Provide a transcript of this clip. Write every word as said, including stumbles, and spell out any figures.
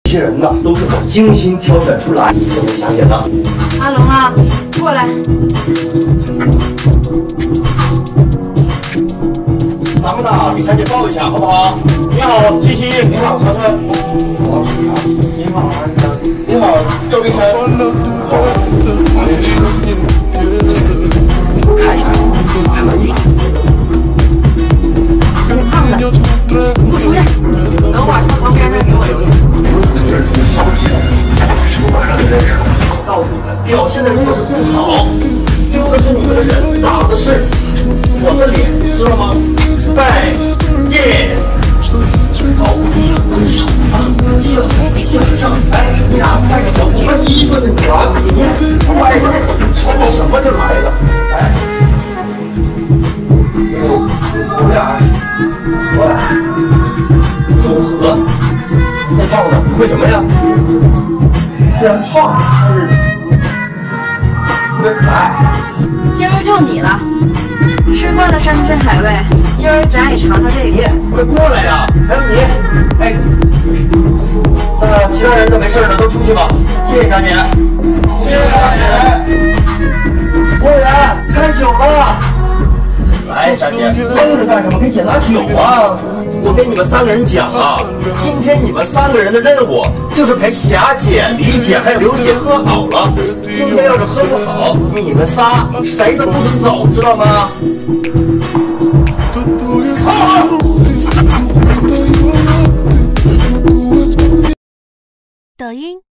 这些人呢，都是我精心挑选出来，各位小姐的。 阿龙啊，过来。 咱们呢，给珊姐抱一下，好不好？你好，七七。你好，川川。你好，你好，安生。你好，赵冰山。看一下，还满意。 胖子，你给我出去！等会儿上床边上给我留留。 这是小姐，什么马上就认识了。我告诉你们，表现的如果是不好，丢的是你们的人，打的是我的脸，知道吗？拜见。好，向向上，哎，你俩带个小穿衣服的女娃子，你快点，穿的什么就来了？哎，我俩，我俩组合。那胖子，你会什么呀？虽然胖，但是特别可爱。 今儿就你了，吃惯了山珍海味，今儿咱也尝尝这个。 你快过来呀！还有你，哎，那其他人都没事的都出去吧。谢谢小姐，谢谢小姐。服务员，开酒了。来，小姐，愣着干什么？给姐拿酒啊！我跟你们三个人讲啊，今天你们三个人的任务就是陪霞姐、李姐还有刘姐喝好了。今天要是喝不好，你们仨谁都不准走，知道吗？好好。 抖音。